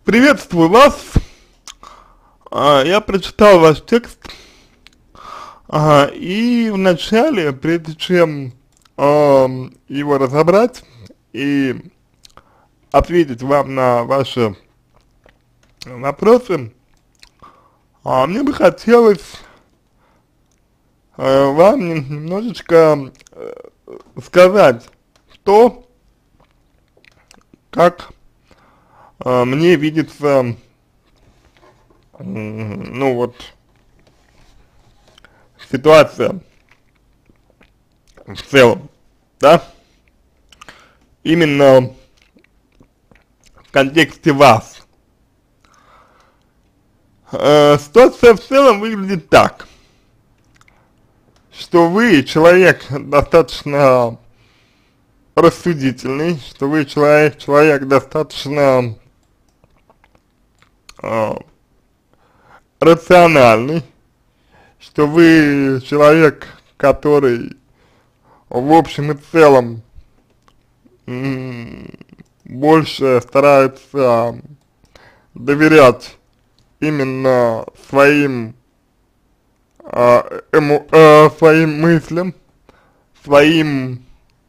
Приветствую вас. Я прочитал ваш текст. И вначале, прежде чем его разобрать и ответить вам на ваши вопросы, мне бы хотелось вам немножечко сказать то, как мне видится, ну вот, ситуация в целом, да, именно в контексте вас. Ситуация в целом выглядит так, что вы человек достаточно рассудительный, что вы человек достаточно э, рациональный, что вы человек, который в общем и целом больше старается доверять именно своим мыслям, своим,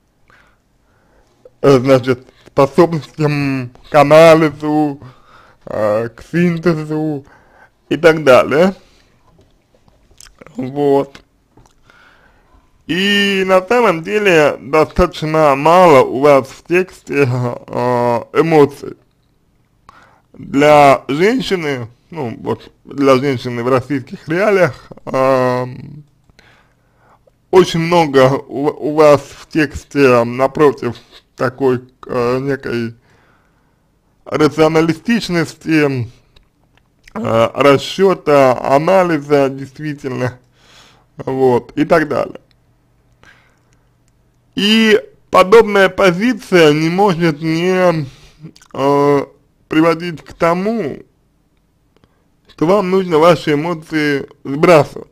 значит, способностям к анализу, к синтезу и так далее. Вот. И на самом деле достаточно мало у вас в тексте эмоций. Для женщины, ну вот для женщины в российских реалиях, очень много у вас в тексте, напротив, такой некой рационалистичности, расчета, анализа действительно, вот, и так далее. И подобная позиция не может не приводить к тому, что вам нужно ваши эмоции сбрасывать.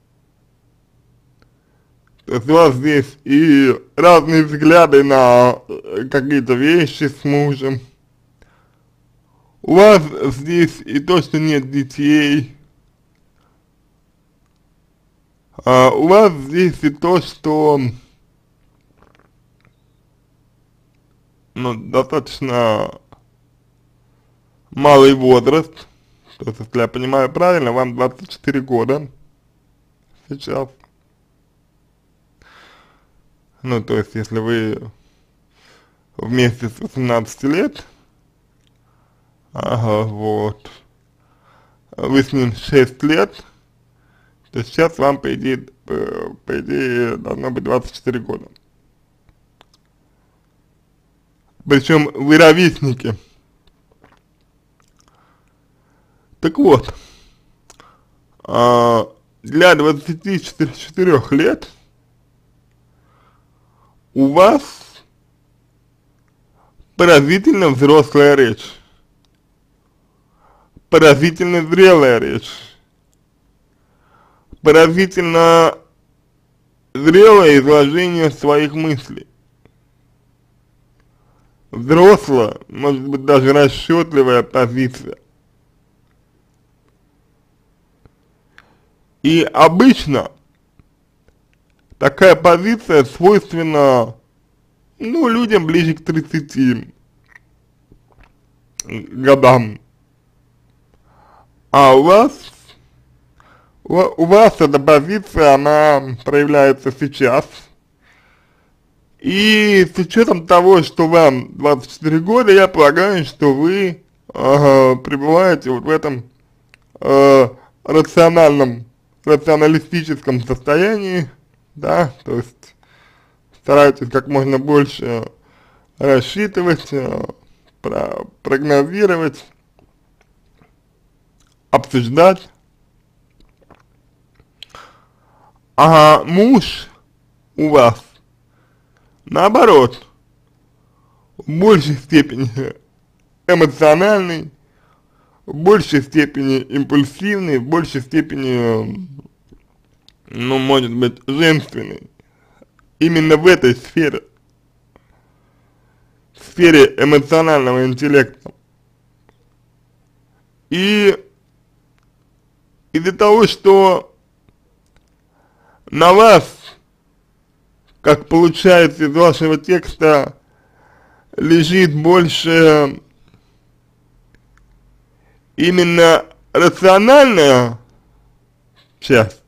То есть у вас здесь и разные взгляды на какие-то вещи с мужем, у вас здесь и то, что нет детей, у вас здесь и то, что достаточно малый возраст, то есть, если я понимаю правильно, вам 24 года сейчас. Ну, то есть, если вы вместе с 18 лет, вот, вы с ним 6 лет, то сейчас вам, по идее, должно быть 24 года. Причем вы ровесники. Так вот, для 24 лет у вас поразительно взрослая речь, поразительно зрелая речь, поразительно зрелое изложение своих мыслей. Взрослая, может быть даже расчетливая позиция. И обычно такая позиция свойственна, ну, людям ближе к 30 годам. А у вас эта позиция, она проявляется сейчас. И с учетом того, что вам 24 года, я полагаю, что вы пребываете вот в этом рационалистическом состоянии, да, то есть стараетесь как можно больше рассчитывать, прогнозировать, обсуждать. А муж у вас, наоборот, в большей степени эмоциональный, в большей степени импульсивный, в большей степени, ну, может быть, женственный. Именно в этой сфере, в сфере эмоционального интеллекта. И из-за того, что на вас, как получается из вашего текста, лежит больше именно рациональная часть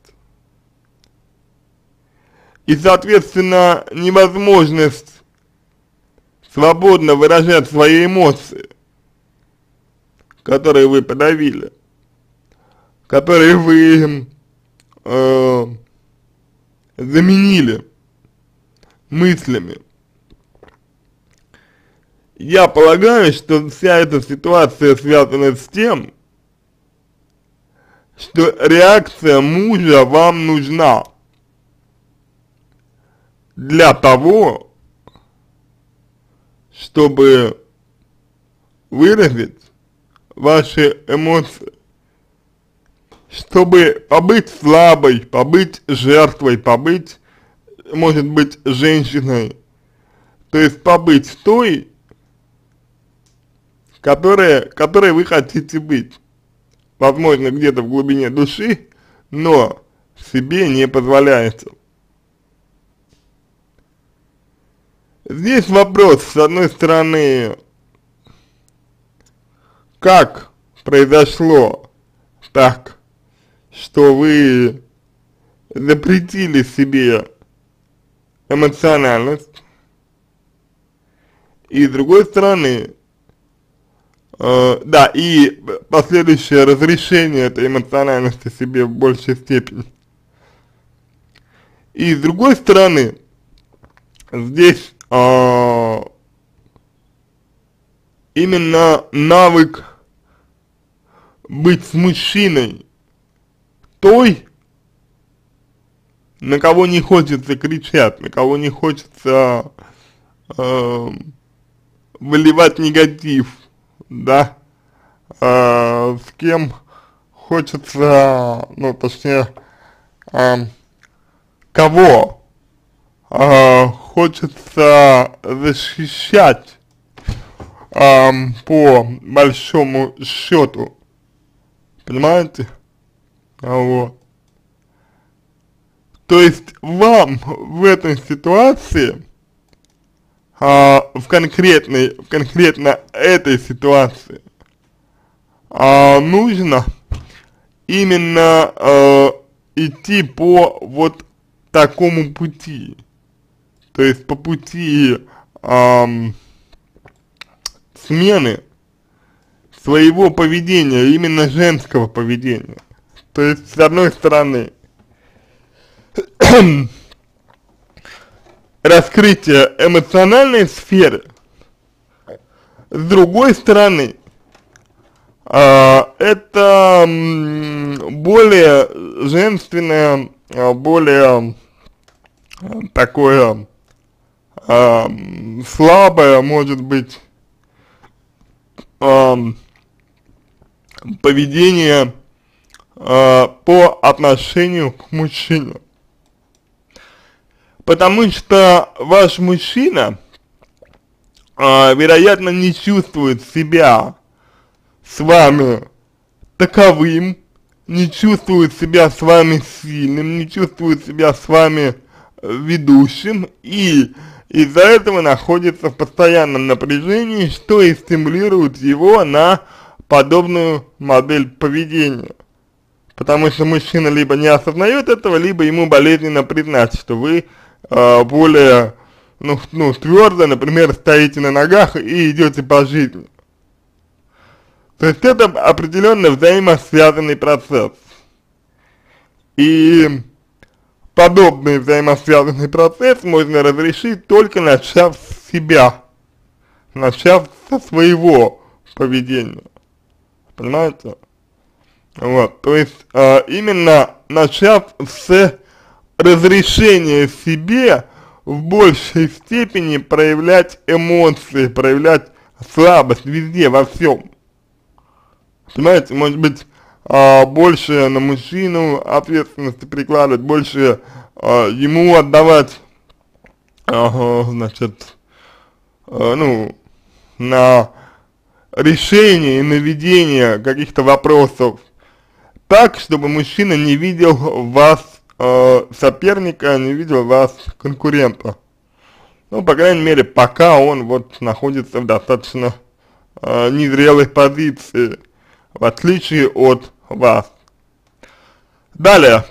и, соответственно, невозможность свободно выражать свои эмоции, которые вы подавили, которые вы заменили мыслями. Я полагаю, что вся эта ситуация связана с тем, что реакция мужа вам нужна для того, чтобы выразить ваши эмоции, чтобы побыть слабой, побыть жертвой, побыть, может быть, женщиной, то есть побыть той, которой вы хотите быть, возможно, где-то в глубине души, но себе не позволяете. Здесь вопрос, с одной стороны, как произошло так, что вы запретили себе эмоциональность, и с другой стороны, да, и последующее разрешение этой эмоциональности себе в большей степени. И с другой стороны, здесь именно навык быть с мужчиной той, на кого не хочется кричать, на кого не хочется выливать негатив, да, с кем хочется, ну, точнее, кого хочется защищать по большому счету, понимаете? Вот. То есть вам в этой ситуации, в конкретно этой ситуации, нужно именно идти по вот такому пути, то есть по пути смены своего поведения, именно женского поведения. То есть, с одной стороны, раскрытие эмоциональной сферы, с другой стороны, это более женственное, более такое слабое, может быть, поведение по отношению к мужчине. Потому что ваш мужчина, вероятно, не чувствует себя с вами таковым, не чувствует себя с вами сильным, не чувствует себя с вами ведущим, и из-за этого находится в постоянном напряжении, что и стимулирует его на подобную модель поведения. Потому что мужчина либо не осознает этого, либо ему болезненно признать, что вы более, твердо, например, стоите на ногах и идете по жизни. То есть это определенно взаимосвязанный процесс. И подобный взаимосвязанный процесс можно разрешить, только начав с себя, начав со своего поведения. Понимаете? Вот, то есть именно начав с разрешения себе в большей степени проявлять эмоции, проявлять слабость везде, во всем. Понимаете, может быть, больше на мужчину ответственности прикладывать, больше ему отдавать, значит, на решения и наведения каких-то вопросов так, чтобы мужчина не видел в вас соперника, не видел в вас конкурента. Ну, по крайней мере, пока он вот находится в достаточно незрелой позиции, в отличие от вас. Далее.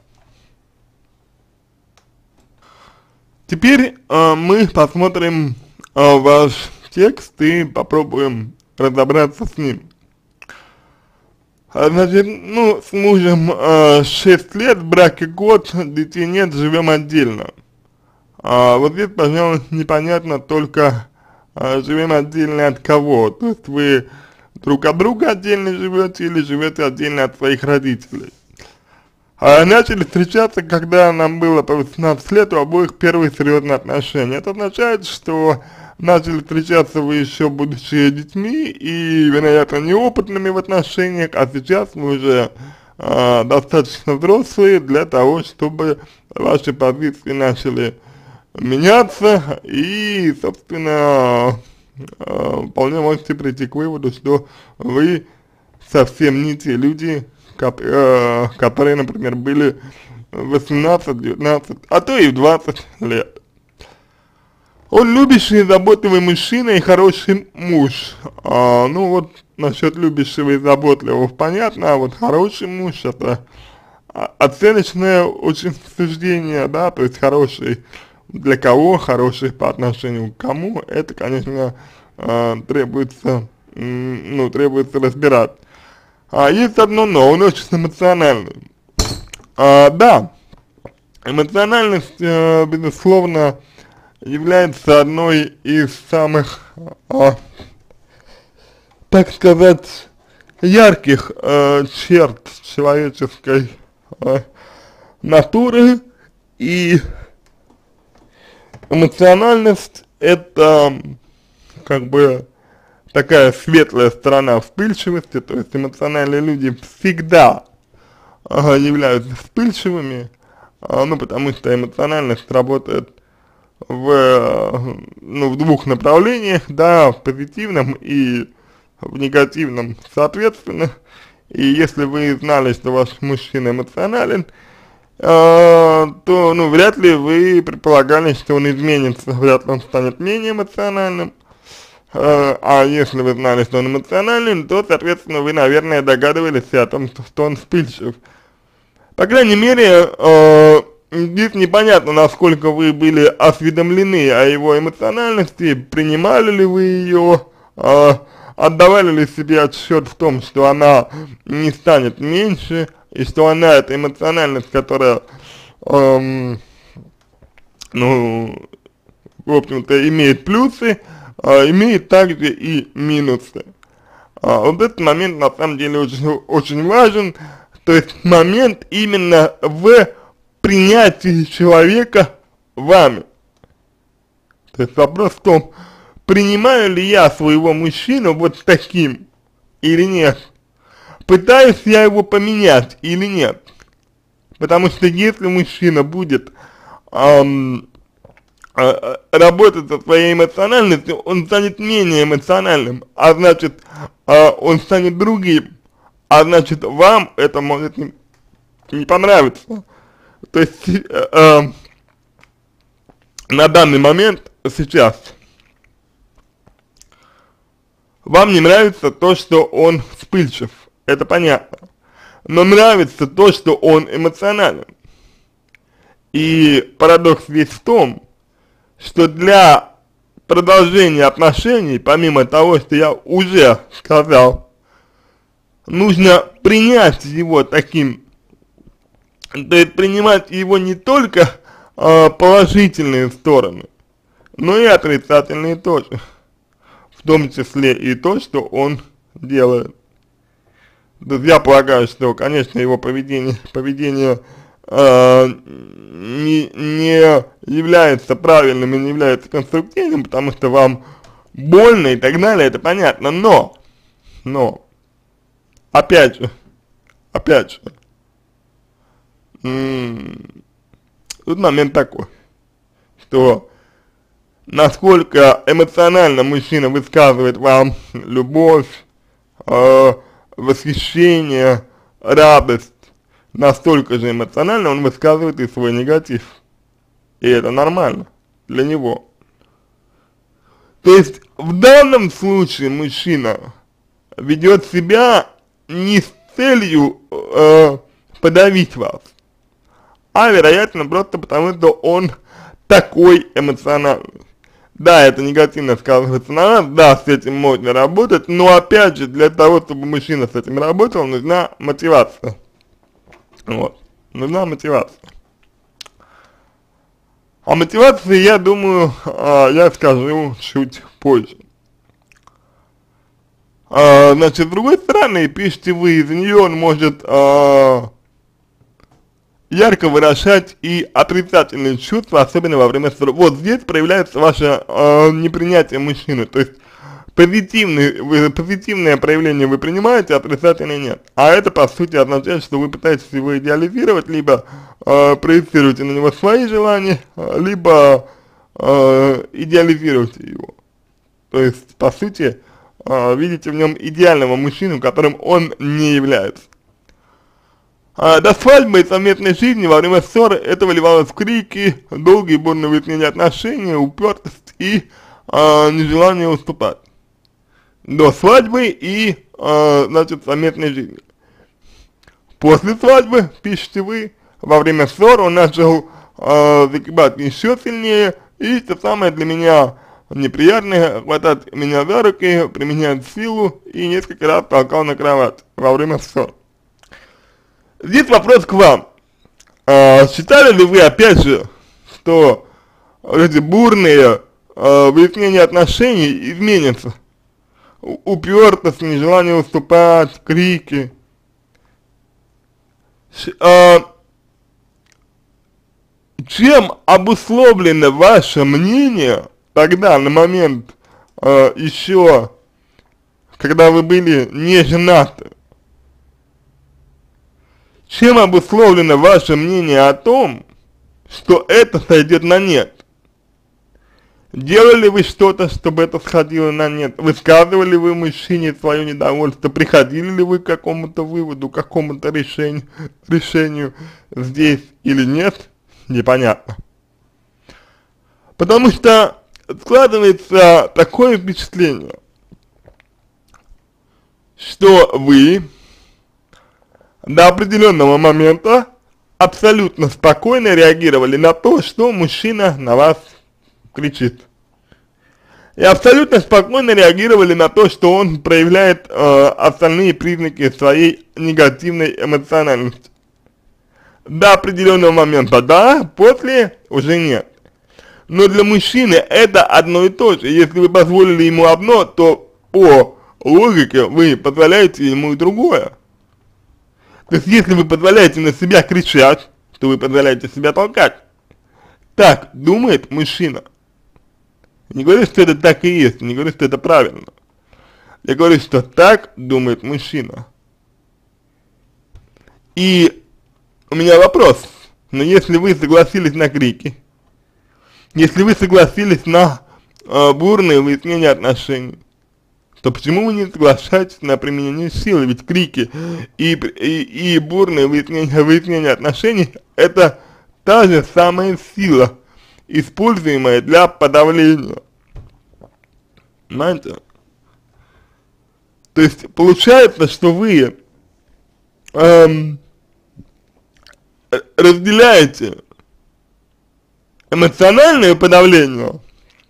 Теперь мы посмотрим ваш текст и попробуем разобраться с ним. Значит, ну, с мужем 6 лет, брак и год, детей нет, живем отдельно. Вот здесь, пожалуй, непонятно только, живем отдельно от кого. То есть вы друг от друга отдельно живете или живете отдельно от своих родителей. Начали встречаться, когда нам было по 18 лет, у обоих первые серьезные отношения. Это означает, что начали встречаться вы еще будучи детьми и, вероятно, неопытными в отношениях, а сейчас вы уже достаточно взрослые для того, чтобы ваши позиции начали меняться и, собственно, вполне можете прийти к выводу, что вы совсем не те люди, которые, например, были 18, 19, а то и в 20 лет. Он любящий и заботливый мужчина и хороший муж. Ну вот, насчет любящего и заботливого понятно, а вот хороший муж — это оценочное очень суждение, да, то есть хороший для кого, хороший по отношению к кому, это, конечно, требуется разбирать. Есть одно но, он очень эмоциональный. Да, эмоциональность, безусловно, является одной из самых, так сказать, ярких черт человеческой натуры, и эмоциональность — это как бы такая светлая сторона вспыльчивости, то есть эмоциональные люди всегда являются вспыльчивыми, ну, потому что эмоциональность работает в двух направлениях, да, в позитивном и в негативном соответственно. И если вы знали, что ваш мужчина эмоционален, то, ну, вряд ли вы предполагали, что он изменится, вряд ли он станет менее эмоциональным. А если вы знали, что он эмоционален, то, соответственно, вы, наверное, догадывались о том, что он вспыльчив. По крайней мере, здесь непонятно, насколько вы были осведомлены о его эмоциональности, принимали ли вы ее, отдавали ли себе отсчет в том, что она не станет меньше, и что она, эта эмоциональность, которая, ну, в общем-то, имеет плюсы, имеет также и минусы. Вот этот момент на самом деле очень важен, то есть момент именно в принятии человека вами. То есть вопрос в том, принимаю ли я своего мужчину вот таким или нет, пытаюсь я его поменять или нет. Потому что если мужчина будет работать со своей эмоциональностью, он станет менее эмоциональным, а значит, он станет другим, а значит, вам это может не понравиться. То есть, на данный момент, сейчас, вам не нравится то, что он вспыльчив, это понятно, но нравится то, что он эмоционален. И парадокс весь в том, что для продолжения отношений, помимо того, что я уже сказал, нужно принять его таким, то есть принимать его не только положительные стороны, но и отрицательные тоже, в том числе и то, что он делает. То есть я полагаю, что, конечно, его поведение не является правильным и не является конструктивным, потому что вам больно и так далее, это понятно, но, опять же, тут момент такой, что насколько эмоционально мужчина высказывает вам любовь, восхищение, радость, настолько же эмоционально он высказывает и свой негатив. И это нормально для него. То есть в данном случае мужчина ведет себя не с целью подавить вас, а вероятно просто потому, что он такой эмоциональный. Да, это негативно сказывается на нас, да, с этим можно работать, но опять же, для того, чтобы мужчина с этим работал, нужна мотивация. Вот, нужна мотивация. О мотивации, я думаю, я скажу чуть позже. Значит, с другой стороны, пишите вы, из нее он может ярко выражать и отрицательные чувства, особенно во время ссоры. Вот здесь проявляется ваше непринятие мужчины, то есть позитивное проявление вы принимаете, отрицательное нет. А это по сути означает, что вы пытаетесь его идеализировать, либо проецируете на него свои желания, либо идеализируете его. То есть по сути видите в нем идеального мужчину, которым он не является. До свадьбы и совместной жизни во время ссоры это выливалось в крики, долгие бурные выяснения отношений, упертость и нежелание уступать. До свадьбы и, значит, совместной жизни. После свадьбы, пишете вы, во время ссоры он начал закипать еще сильнее, и что самое для меня неприятное, хватать меня за руки, применять силу и несколько раз толкал на кровать во время ссор. Здесь вопрос к вам. Считали ли вы, опять же, что эти бурные выяснения отношений изменятся? Упертость, нежелание уступать, крики. Чем обусловлено ваше мнение тогда, на момент еще, когда вы были не женаты? Чем обусловлено ваше мнение о том, что это сойдет на нет? Делали вы что-то, чтобы это сходило на нет? Высказывали вы мужчине свое недовольство? Приходили ли вы к какому-то выводу, к какому-то решению здесь или нет? Непонятно. Потому что складывается такое впечатление, что вы до определенного момента абсолютно спокойно реагировали на то, что мужчина на вас кричит. И абсолютно спокойно реагировали на то, что он проявляет остальные признаки своей негативной эмоциональности. До определенного момента да, после уже нет. Но для мужчины это одно и то же. Если вы позволили ему одно, то по логике вы позволяете ему и другое. То есть если вы позволяете на себя кричать, то вы позволяете себя толкать. Так думает мужчина. Не говорю, что это так и есть, не говорю, что это правильно. Я говорю, что так думает мужчина. И у меня вопрос, но если вы согласились на крики, если вы согласились на бурные выяснения отношений, то почему вы не соглашаетесь на применение силы? Ведь крики и бурные выяснения отношений – это та же самая сила, используемая для подавления. Понимаете? То есть получается, что вы разделяете эмоциональное подавление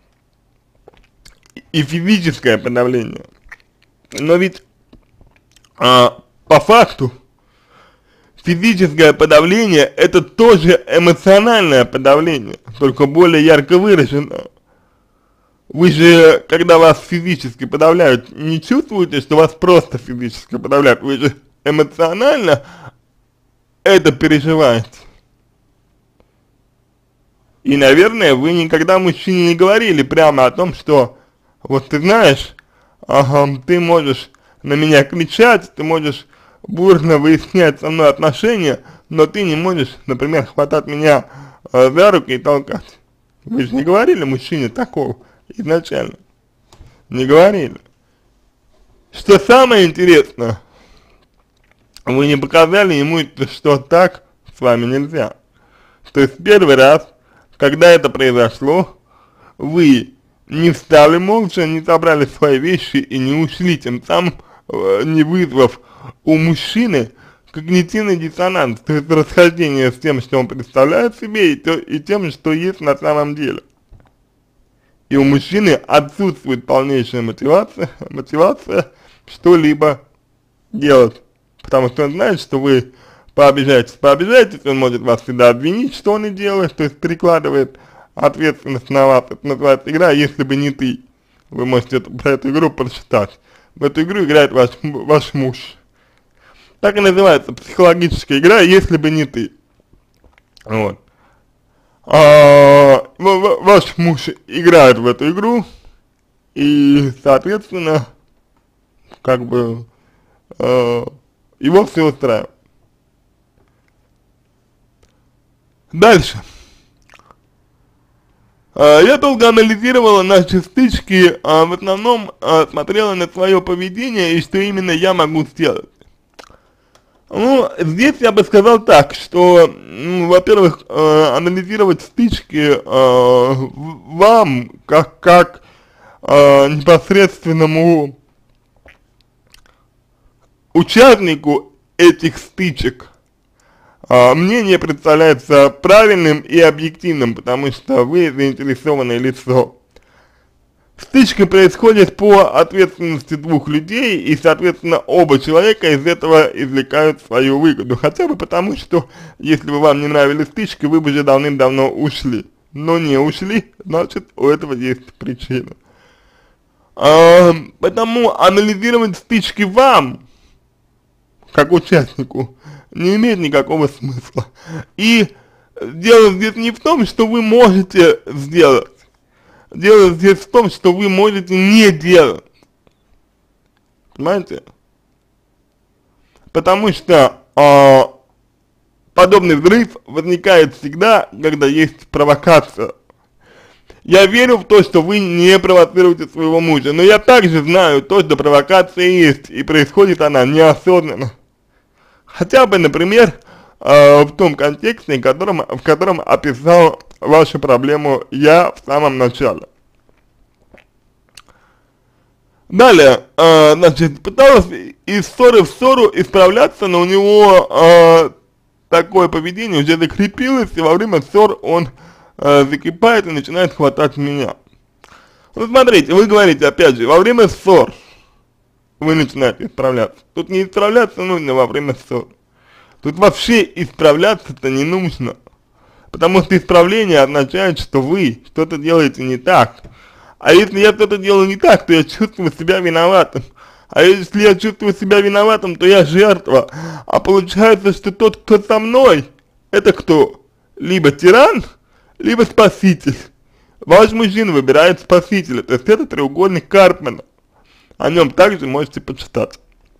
и физическое подавление. Но ведь по факту физическое подавление это тоже эмоциональное подавление, только более ярко выраженное. Вы же, когда вас физически подавляют, не чувствуете, что вас просто физически подавляют, вы же эмоционально это переживаете. И, наверное, вы никогда мужчине не говорили прямо о том, что вот ты знаешь, ты можешь на меня кричать, ты можешь бурно выяснять со мной отношения, но ты не можешь, например, хватать меня за руки и толкать. Вы же не говорили мужчине такого изначально. Не говорили. Что самое интересное, вы не показали ему, что так с вами нельзя. То есть первый раз, когда это произошло, вы не встали молча, не собрали свои вещи и не ушли, тем самым не вызвав у мужчины когнитивный диссонанс, то есть расхождение с тем, что он представляет себе, и тем, что есть на самом деле. И у мужчины отсутствует полнейшая мотивация что-либо делать, потому что он знает, что вы пообижаетесь, он может вас всегда обвинить, что он и делает, то есть перекладывает ответственность на вас. Это называется игра «Если бы не ты». Вы можете про эту игру прочитать. В эту игру играет ваш муж. Так и называется психологическая игра «Если бы не ты». Вот. Ваш муж играет в эту игру, и, соответственно, как бы, его все устраивает. Дальше. Я долго анализировала наши стычки, в основном смотрела на свое поведение и что именно я могу сделать. Ну, здесь я бы сказал так, что, во-первых, анализировать стычки вам, как непосредственному участнику этих стычек, мне не представляется правильным и объективным, потому что вы заинтересованное лицо. Стычка происходит по ответственности двух людей, и, соответственно, оба человека из этого извлекают свою выгоду. Хотя бы потому, что если бы вам не нравились стычки, вы бы уже давным-давно ушли. Но не ушли, значит, у этого есть причина. Поэтому анализировать стычки вам, как участнику, не имеет никакого смысла. И дело здесь не в том, что вы можете сделать. Дело здесь в том, что вы можете не делать. Понимаете? Потому что подобный взрыв возникает всегда, когда есть провокация. Я верю в то, что вы не провоцируете своего мужа, но я также знаю то, что провокация есть, и происходит она неосознанно. Хотя бы, например, в том контексте, в котором описал вашу проблему я в самом начале. Далее, значит, пыталась из ссоры в ссору исправляться, но у него такое поведение уже закрепилось, и во время ссор он закипает и начинает хватать меня. Ну, смотрите, вы говорите, опять же, во время ссор вы начинаете исправляться. Тут не исправляться нужно во время ссор. Тут вообще исправляться-то не нужно. Потому что исправление означает, что вы что-то делаете не так. А если я что-то делаю не так, то я чувствую себя виноватым. А если я чувствую себя виноватым, то я жертва. А получается, что тот, кто со мной, это кто? Либо тиран, либо спаситель. Ваш мужчина выбирает спасителя. То есть это треугольник Карпмана. О нем также можете почитать.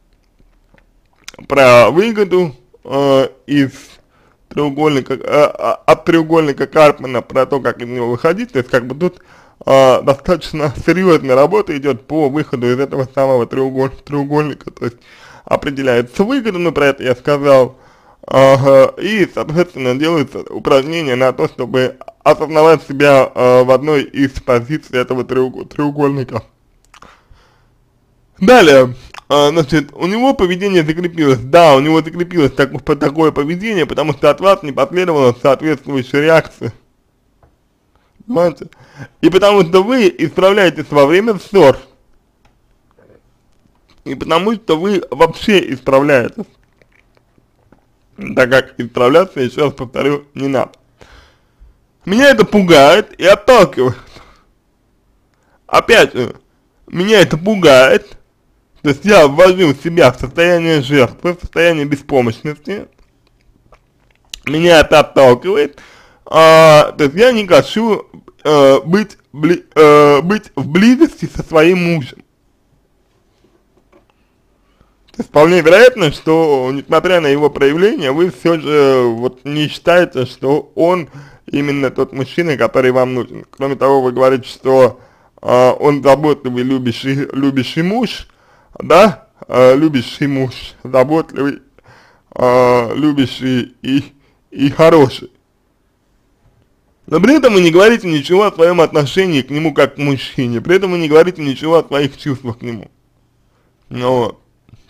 Про выгоду из треугольника, от треугольника Карпмана, про то, как из него выходить. То есть как бы тут достаточно серьезная работа идет по выходу из этого самого треугольника. То есть определяется выгода, ну про это я сказал. И, соответственно, делаются упражнения на то, чтобы осознавать себя в одной из позиций этого треугольника. Далее, значит, у него поведение закрепилось. Да, у него закрепилось такое поведение, потому что от вас не последовало соответствующей реакции. Понимаете? И потому что вы исправляетесь во время ссор. И потому что вы вообще исправляетесь. Так как исправляться, еще раз повторю, не надо. Меня это пугает и отталкивает. Опять же, меня это пугает. То есть я ввожу себя в состояние жертвы, в состояние беспомощности. Меня это отталкивает. То есть я не хочу быть в близости со своим мужем. То есть вполне вероятно, что несмотря на его проявление, вы все же вот не считаете, что он именно тот мужчина, который вам нужен. Кроме того, вы говорите, что он заботливый, любящий муж, да, любящий муж, заботливый, любящий и хороший. Но при этом вы не говорите ничего о своем отношении к нему как к мужчине, при этом вы не говорите ничего о своих чувствах к нему. Ну вот.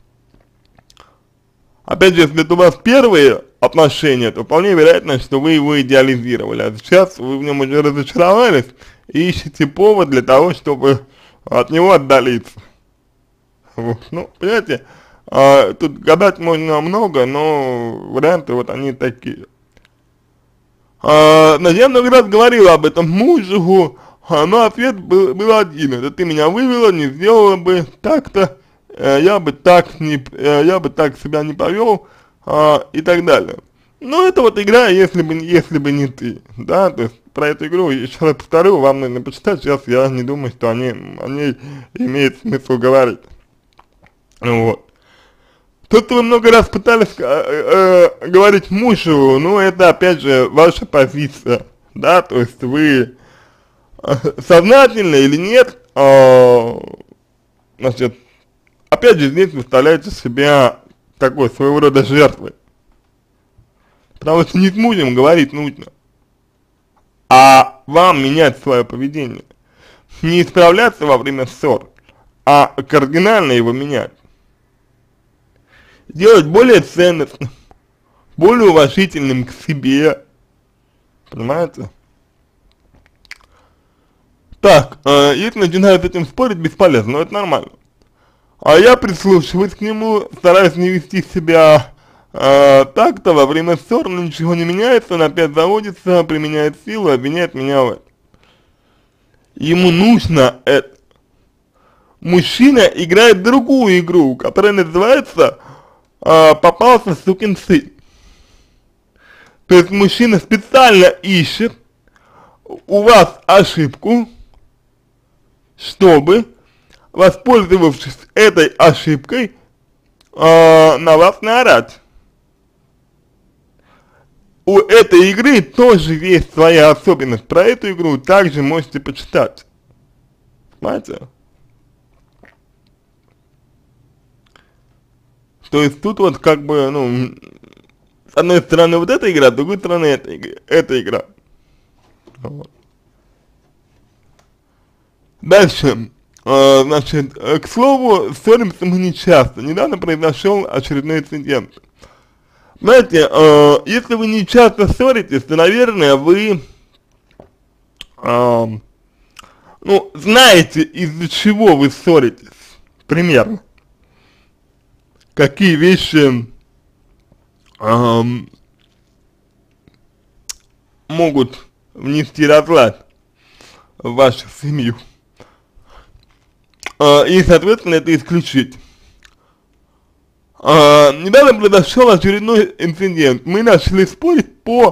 Опять же, если это у вас первые отношения, то вполне вероятно, что вы его идеализировали, а сейчас вы в нем уже разочаровались и ищете повод для того, чтобы от него отдалиться. Вот. Ну, понимаете, тут гадать можно много, но варианты вот они такие. Значит, я много раз говорил об этом мужу, но ответ был один: это ты меня вывела, не сделала бы так-то, я бы так себя не повел, и так далее. Ну, это вот игра, если бы не ты, да, то есть про эту игру, еще раз повторю, вам нужно почитать, сейчас я не думаю, что о ней имеет смысл говорить. Вот. То, что вы много раз пытались говорить мужу, ну, это, опять же, ваша позиция, да, то есть вы сознательно или нет, значит, опять же, здесь выставляете себя такой своего рода жертвой. Потому что не с мужем говорить нужно, а вам менять свое поведение. Не исправляться во время ссор, а кардинально его менять. Делать более ценностным, более уважительным к себе. Понимаете? Так, если начинают с этим спорить, бесполезно, но это нормально. А я прислушиваюсь к нему, стараюсь не вести себя так-то во время ссор, но ничего не меняется, он опять заводится, применяет силу, обвиняет меня в этом. Ему нужно это. Мужчина играет другую игру, которая называется «попался сукин сын». То есть мужчина специально ищет у вас ошибку, чтобы, воспользовавшись этой ошибкой, на вас наорать. У этой игры тоже есть своя особенность. Про эту игру также можете почитать. Понимаете? То есть тут вот как бы, ну, с одной стороны вот эта игра, с другой стороны эта игра. Вот. Дальше. Значит, к слову, ссоримся мы не часто. Недавно произошел очередной инцидент. Знаете, если вы не часто ссоритесь, то, наверное, вы, ну, знаете, из-за чего вы ссоритесь, примерно. Какие вещи могут внести разлад в вашу семью. И, соответственно, это исключить. Недавно произошел очередной инцидент. Мы начали спорить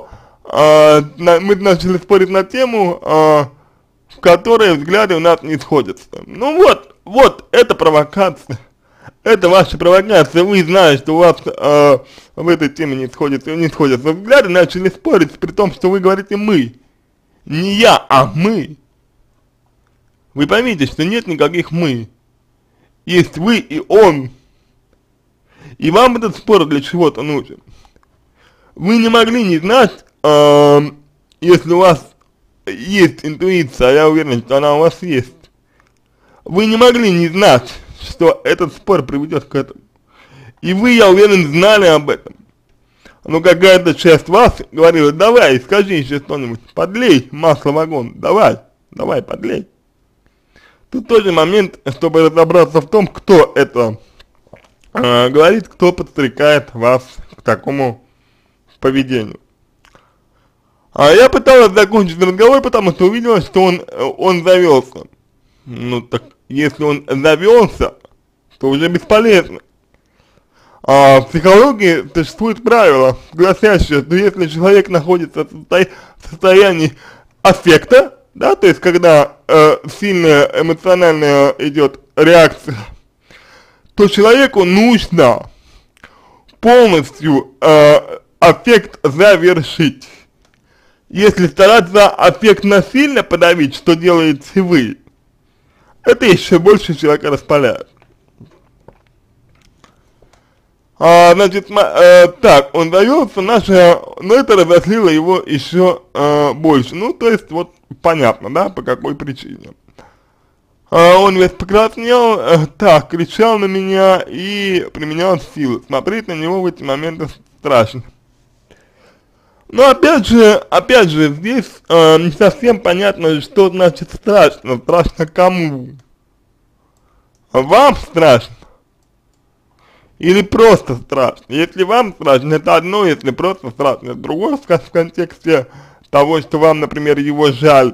на тему, в которой взгляды у нас не сходятся. Ну вот, это провокация. Это ваша провокация. Вы знаете, что у вас в этой теме не сходятся взгляды, начали спорить, при том, что вы говорите «мы». Не я, а «мы». Вы поймите, что нет никаких «мы». Есть вы и он. И вам этот спор для чего-то нужен. Вы не могли не знать, если у вас есть интуиция, а я уверен, что она у вас есть. Вы не могли не знать, что этот спор приведет к этому. И вы, я уверен, знали об этом. Но какая-то часть вас говорила: давай, скажи еще что-нибудь, подлей масло в огонь, давай, подлей. Тут тоже момент, чтобы разобраться в том, кто это говорит, кто подстрекает вас к такому поведению. А я пыталась закончить разговор, потому что увидела, что он завелся. Ну так, если он завелся, то уже бесполезно. В психологии существует правило, гласящее, что если человек находится в состоянии аффекта, да, то есть когда сильная эмоциональная идет реакция, то человеку нужно полностью аффект завершить. Если стараться аффект насильно подавить, что делаете вы, это еще больше человека распаляет. Значит, так, он завелся, но это разозлило его еще больше. Ну, то есть, вот, понятно, да, по какой причине. Он весь покраснел, так, кричал на меня и применял силу. Смотреть на него в эти моменты страшно. Но опять же, здесь не совсем понятно, что значит страшно. Страшно кому? Вам страшно? Или просто страшно? Если вам страшно, это одно, если просто страшно, это другое в контексте того, что вам, например, его жаль.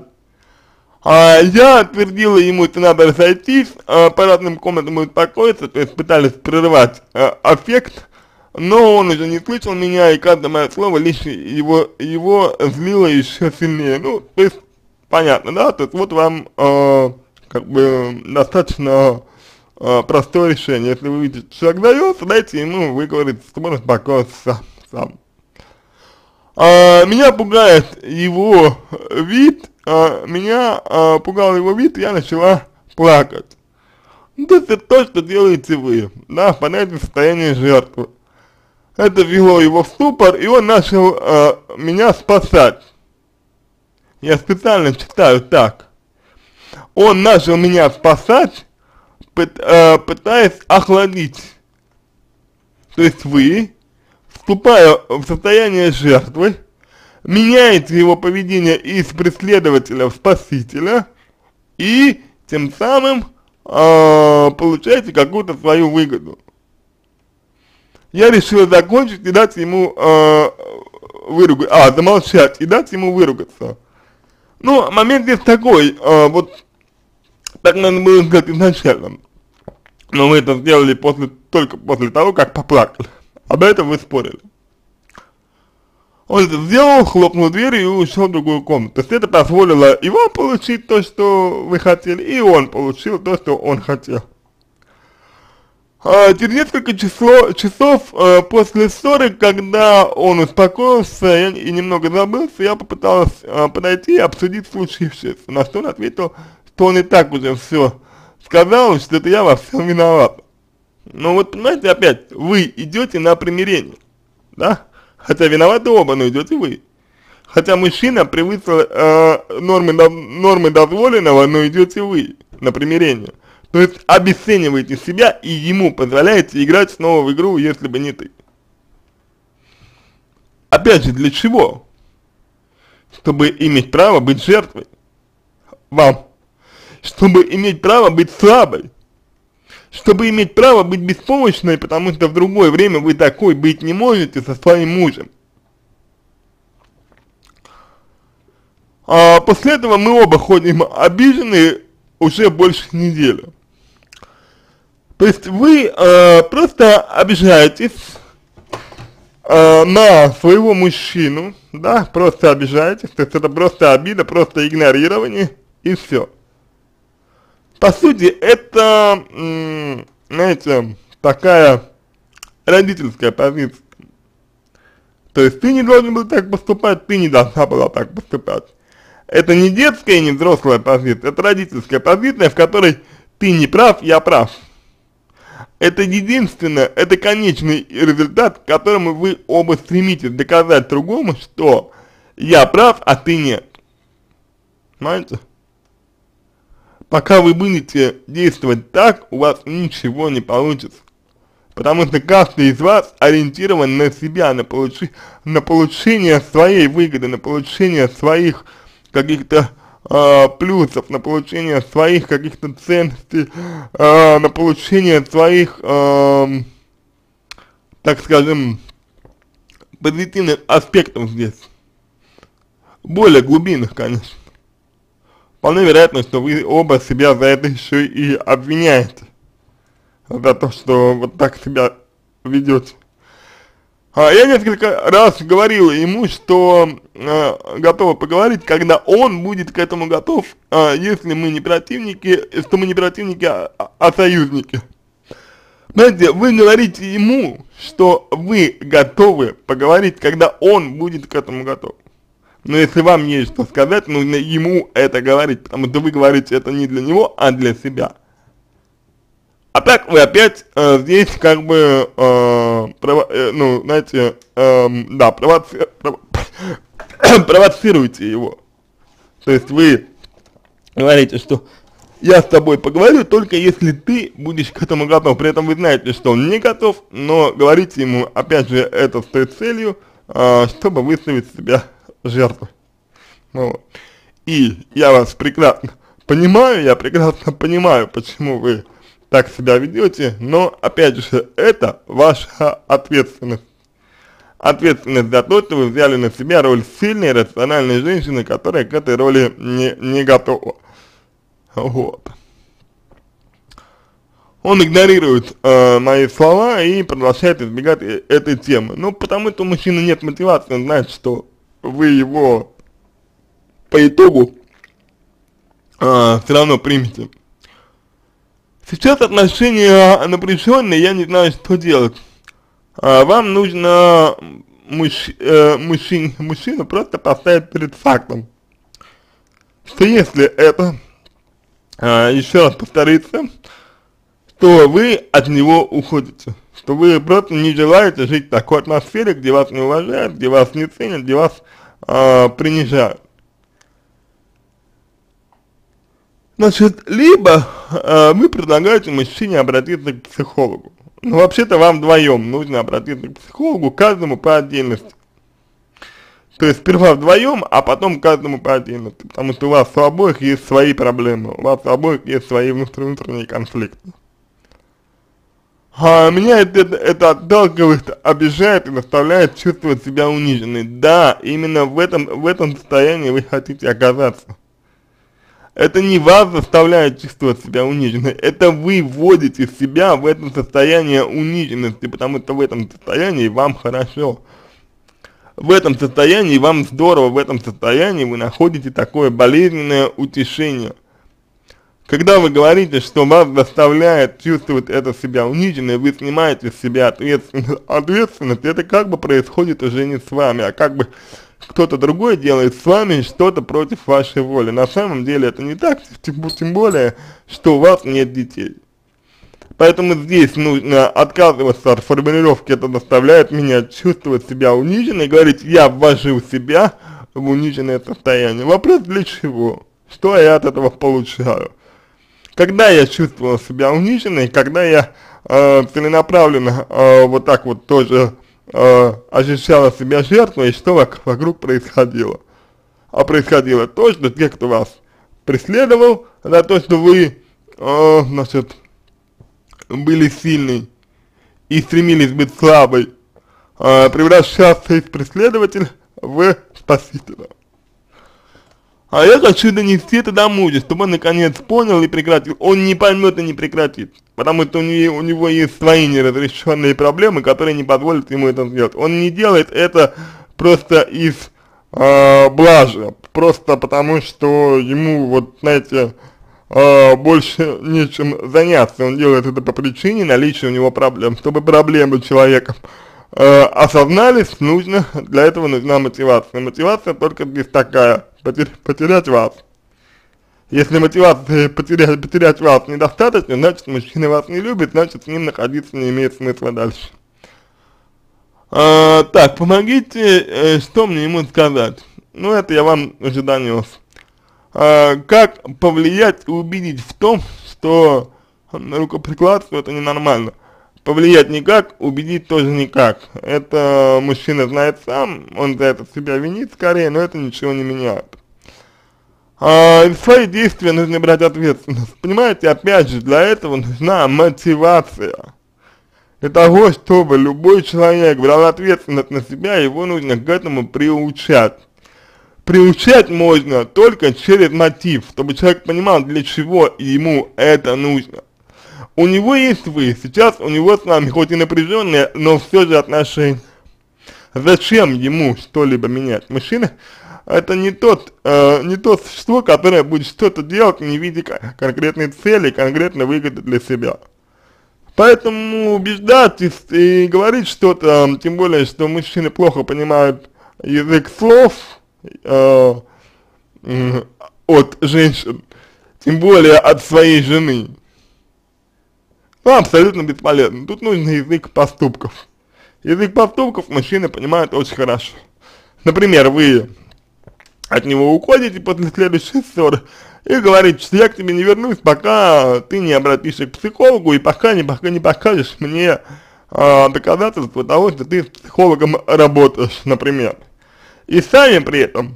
Я твердила ему, что надо разойтись, по разным комнатам и успокоиться, то есть пытались прерывать аффект, но он уже не слышал меня, и каждое мое слово лишь его злило еще сильнее. Ну, то есть, понятно, да, то есть вот вам, как бы, достаточно простое решение. Если вы видите, что человек дается, дайте ему выговорить, чтобы он успокоился сам. Меня пугает его вид, пугал его вид, и я начала плакать. Ну, то есть это то, что делаете вы, да, впадаете в состояние жертвы. Это ввело его в ступор, и он начал меня спасать. Я специально читаю так. Он начал меня спасать, пытаясь охладить. То есть вы, вступая в состояние жертвы, меняете его поведение из преследователя в спасителя и тем самым получаете какую-то свою выгоду. Я решила закончить и дать ему замолчать и дать ему выругаться. Ну, момент здесь такой, вот так надо было сказать изначально, но мы это сделали только после того, как поплакали. Об этом вы спорили. Он это сделал, хлопнул дверью и ушел в другую комнату. То есть это позволило и вам получить то, что вы хотели, и он получил то, что он хотел. Через несколько часов после ссоры, когда он успокоился и немного забылся, я попыталась подойти и обсудить случившееся, на что он ответил, что он и так уже все сказал, что это я во всем виноват. Но вот понимаете, опять, вы идете на примирение, да? Хотя виноваты оба, но идете вы. Хотя мужчина превысил нормы дозволенного, но идете вы на примирение. То есть обесцениваете себя и ему позволяете играть снова в игру, если бы не ты. Опять же, для чего? Чтобы иметь право быть жертвой. Вам. Чтобы иметь право быть слабой. Чтобы иметь право быть беспомощной, потому что в другое время вы такой быть не можете со своим мужем. После этого мы оба ходим обиженные уже больше недели. То есть вы просто обижаетесь на своего мужчину, да, просто обижаетесь, то есть это просто обида, просто игнорирование и все. По сути, это, знаете, такая родительская позиция. То есть ты не должен был так поступать, ты не должна была так поступать. Это не детская и не взрослая позиция, это родительская позиция, в которой ты не прав, я прав. Это единственное, это конечный результат, к которому вы оба стремитесь доказать другому, что я прав, а ты нет. Понимаете? Пока вы будете действовать так, у вас ничего не получится. Потому что каждый из вас ориентирован на себя, на получение своей выгоды, на получение своих каких-то плюсов, на получение своих каких-то ценностей, на получение своих, так скажем, позитивных аспектов здесь. Более глубинных, конечно. Вполне вероятно, что вы оба себя за это еще и обвиняете. За то, что вот так себя ведете. Я несколько раз говорил ему, что готова поговорить, когда он будет к этому готов, если мы не противники, что мы не противники, а союзники. Знаете, вы говорите ему, что вы готовы поговорить, когда он будет к этому готов. Но если вам есть что сказать, нужно ему это говорить, потому что вы говорите это не для него, а для себя. А так вы опять здесь как бы, ну, знаете, да, провоцируете его. То есть вы говорите, что я с тобой поговорю, только если ты будешь к этому готов. При этом вы знаете, что он не готов, но говорите ему, опять же, это с той целью, чтобы выставить себя жертвой. Вот. И я вас прекрасно понимаю, я прекрасно понимаю, почему вы так себя ведете, но, опять же, это ваша ответственность. Ответственность за то, что вы взяли на себя роль сильной, рациональной женщины, которая к этой роли не готова. Вот. Он игнорирует мои слова и продолжает избегать этой темы. Ну, потому что у мужчины нет мотивации, он знает, что вы его по итогу все равно примете. Сейчас отношения напряженные, я не знаю, что делать. Вам нужно мужчину просто поставить перед фактом, что если это еще раз повторится, то вы от него уходите, что вы просто не желаете жить в такой атмосфере, где вас не уважают, где вас не ценят, где вас принижают. Значит, либо вы предлагаете мужчине обратиться к психологу. Но вообще-то вам вдвоем нужно обратиться к психологу, каждому по отдельности. То есть сперва вдвоем, а потом каждому по отдельности, потому что у вас у обоих есть свои проблемы, у вас у обоих есть свои внутренние конфликты. Меня это отталкивает, обижает и заставляет чувствовать себя униженной. Да, именно в этом состоянии вы хотите оказаться. Это не вас заставляет чувствовать себя униженной, это вы вводите себя в это состояние униженности, потому что в этом состоянии вам хорошо. В этом состоянии вам здорово, в этом состоянии вы находите такое болезненное утешение. Когда вы говорите, что вас заставляет чувствовать это себя униженной, вы снимаете с себя ответственность, это как бы происходит уже не с вами, а как бы кто-то другой делает с вами что-то против вашей воли. На самом деле это не так, тем более, что у вас нет детей. Поэтому здесь нужно отказываться от формулировки «это заставляет меня чувствовать себя униженной» и говорить «я ввожу себя в униженное состояние». Вопрос для чего? Что я от этого получаю? Когда я чувствовал себя униженной, когда я целенаправленно вот так вот тоже ощущала себя жертвой, и что вокруг происходило. А происходило то, что те, кто вас преследовал, за то, что вы, значит, были сильной и стремились быть слабой, превращаться из преследователя в спасителя. А я хочу донести это до мужа, чтобы он наконец понял и прекратил. Он не поймет и не прекратит, потому что у него есть свои неразрешенные проблемы, которые не позволят ему это сделать. Он не делает это просто из блажи, просто потому что ему, вот знаете, больше нечем заняться. Он делает это по причине наличия у него проблем. Чтобы проблемы человека осознались, для этого нужна мотивация. Мотивация только здесь такая: потерять вас. Если мотивации потерять вас недостаточно, значит мужчина вас не любит, значит с ним находиться не имеет смысла дальше. Так, помогите, что мне ему сказать? Ну, это я вам уже донес. Как повлиять и убедить в том, что рукоприкладство это ненормально? Повлиять никак, убедить тоже никак. Это мужчина знает сам, он за это себя винит скорее, но это ничего не меняет. В свои действия нужно брать ответственность. Понимаете, опять же, для этого нужна мотивация. Для того, чтобы любой человек брал ответственность на себя, его нужно к этому приучать. Приучать можно только через мотив, чтобы человек понимал, для чего ему это нужно. У него есть вы, сейчас у него с вами хоть и напряженные, но все же отношения. Зачем ему что-либо менять? Мужчина это не то существо, которое будет что-то делать, не видя конкретной цели, конкретной выгоды для себя. Поэтому убеждать и говорить что-то, тем более, что мужчины плохо понимают язык слов, э, от женщин, тем более от своей жены, ну, абсолютно бесполезно. Тут нужен язык поступков. Язык поступков мужчины понимают очень хорошо. Например, вы от него уходите после следующей ссоры и говорите, что я к тебе не вернусь, пока ты не обратишься к психологу и пока не покажешь мне доказательства того, что ты с психологом работаешь, например. И сами при этом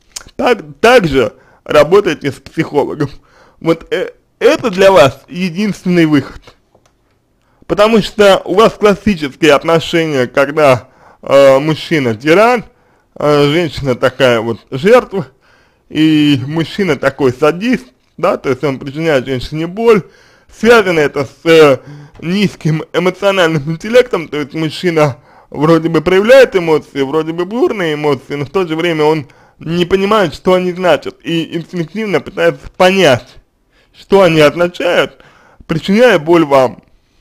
также работаете с психологом. Вот это для вас единственный выход. Потому что у вас классические отношения, когда мужчина тиран, женщина такая вот жертва, и мужчина такой садист, да, то есть он причиняет женщине боль. Связано это с низким эмоциональным интеллектом, то есть мужчина вроде бы проявляет эмоции, вроде бы бурные эмоции, но в то же время он не понимает, что они значат, и инстинктивно пытается понять, что они означают, причиняя боль вам.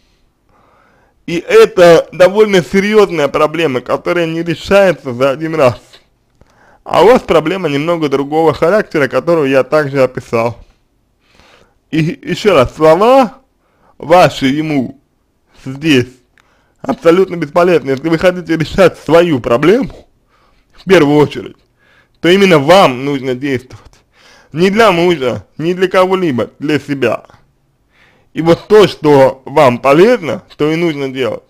И это довольно серьезная проблема, которая не решается за один раз. А у вас проблема немного другого характера, которую я также описал. И еще раз, слова ваши ему здесь абсолютно бесполезны. Если вы хотите решать свою проблему, в первую очередь, то именно вам нужно действовать. Не для мужа, не для кого-либо, для себя. И вот то, что вам полезно, то и нужно делать.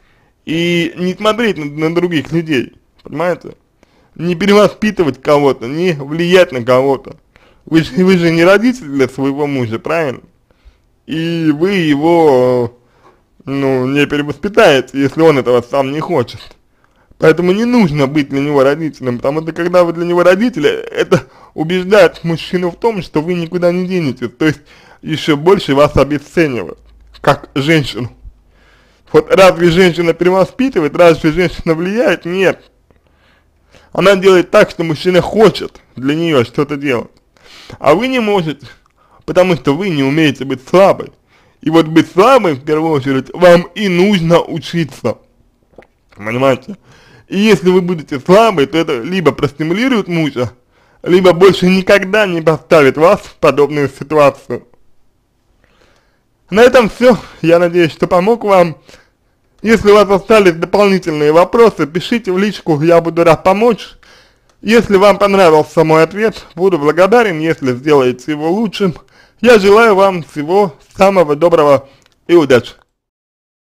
И не смотреть на других людей, понимаете? Не перевоспитывать кого-то, не влиять на кого-то. Вы же не родитель для своего мужа, правильно? И вы его, ну, не перевоспитаете, если он этого сам не хочет. Поэтому не нужно быть для него родителем, потому что когда вы для него родители, это убеждает мужчину в том, что вы никуда не денетесь, то есть еще больше вас обесценивают, как женщину. Вот разве женщина перевоспитывает, разве женщина влияет? Нет. Она делает так, что мужчина хочет для нее что-то делать, а вы не можете, потому что вы не умеете быть слабой. И вот быть слабой, в первую очередь, вам и нужно учиться, понимаете? И если вы будете слабы, то это либо простимулирует мужа, либо больше никогда не поставит вас в подобную ситуацию. На этом все. Я надеюсь, что помог вам. Если у вас остались дополнительные вопросы, пишите в личку, я буду рад помочь. Если вам понравился мой ответ, буду благодарен, если сделаете его лучшим. Я желаю вам всего самого доброго и удачи.